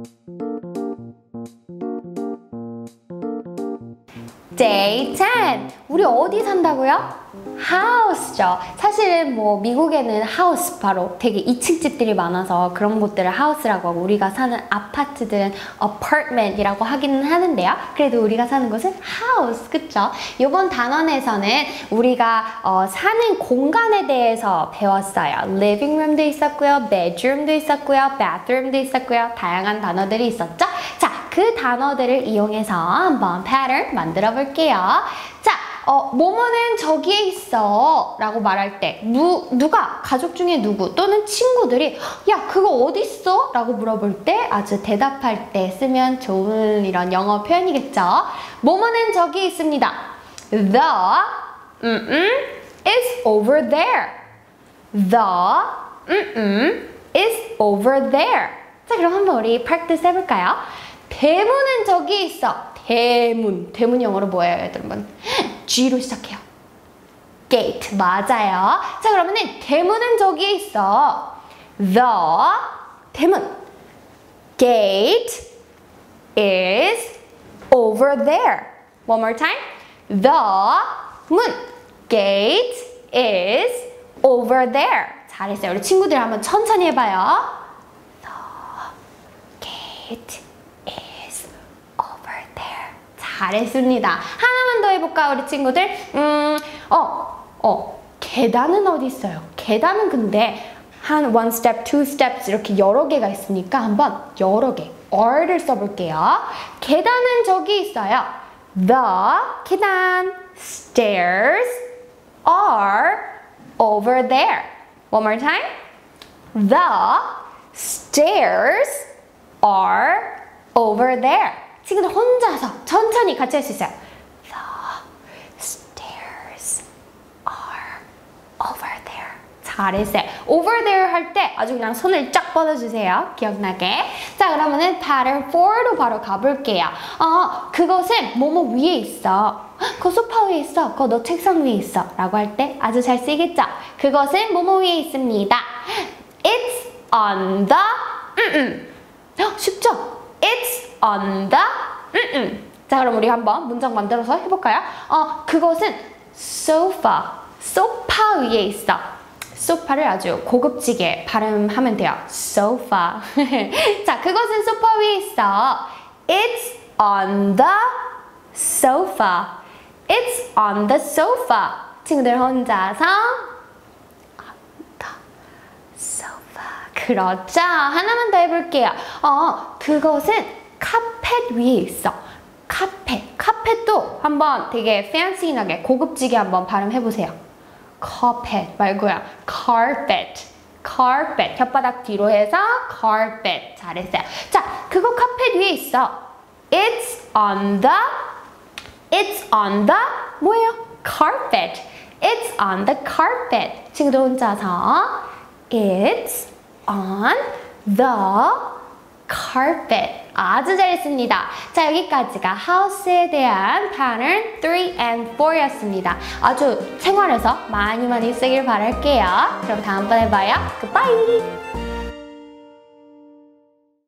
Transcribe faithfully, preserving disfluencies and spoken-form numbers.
Day ten. 우리 어디 산다고요? house죠. 사실은 뭐 미국에는 house 바로 되게 이 층 집들이 많아서 그런 곳들을 house라고 하고 우리가 사는 아파트들은 apartment이라고 하기는 하는데요. 그래도 우리가 사는 곳은 house, 그쵸? 이번 단원에서는 우리가 어, 사는 공간에 대해서 배웠어요. living room도 있었고요, bedroom도 있었고요, bathroom도 있었고요. 다양한 단어들이 있었죠? 자, 그 단어들을 이용해서 한번 pattern 만들어 볼게요. 자, 어, 뭐뭐는 저기에 있어 라고 말할 때 누, 누가, 가족 중에 누구 또는 친구들이 야 그거 어디 있어? 라고 물어볼 때 아주 대답할 때 쓰면 좋은 이런 영어 표현이겠죠. 뭐뭐는 저기 있습니다. The 음, 음, is over there. The 음, 음, is over there. 자, 그럼 한번 우리 practice 해볼까요? 대문은 저기 있어. 대문. 대문 영어로 뭐예요, 여러분? G로 시작해요. Gate. 맞아요. 자, 그러면은 대문은 저기에 있어. The 대문. Gate is over there. One more time. The 문. Gate is over there. 잘했어요. 우리 친구들 한번 천천히 해봐요. The gate is over there. 잘했습니다. 하나만 더 해볼까, 우리 친구들? 음, 어, 어, 계단은 어디 있어요? 계단은 근데 한 one step, two steps 이렇게 여러 개가 있으니까 한번 여러 개, or를 써볼게요. 계단은 저기 있어요. The 계단, stairs are over there. One more time. The stairs are over there. 친구들 혼자서 천천히 같이 할 수 있어요. The stairs are over there. 잘했어요. over there 할 때 아주 그냥 손을 쫙 뻗어주세요. 기억나게. 자, 그러면은 pattern four로 바로 가볼게요. 어, 그것은 뭐뭐 위에 있어. 그 소파 위에 있어. 그거 너 책상 위에 있어. 라고 할 때 아주 잘 쓰이겠죠? 그것은 뭐뭐 위에 있습니다. It's on the 음, 음. 쉽죠? It's on the 음, 음. 자, 그럼 우리 한번 문장 만들어서 해볼까요? 어, 그것은 sofa, 소파 위에 있어. 소파를 아주 고급지게 발음하면 돼요. sofa. 자, 그것은 소파 위에 있어. It's on the sofa. It's on the sofa. 친구들 혼자서 on the sofa. 그렇죠. 하나만 더 해볼게요. 어, 그것은 카펫 위에 있어. 카펫. 카펫도 한번 되게 fancy나게 고급지게 한번 발음해보세요. carpet 말고요. carpet. carpet. 혓바닥 뒤로 해서 carpet. 잘했어요. 자, 그거 카펫 위에 있어. It's on the It's on the 뭐예요? carpet. It's on the carpet. 친구들 혼자서 It's on the carpet. 아주 잘했습니다. 자, 여기까지가 house에 대한 pattern three and four 였습니다. 아주 생활에서 많이 많이 쓰길 바랄게요. 그럼 다음번에 봐요. Goodbye!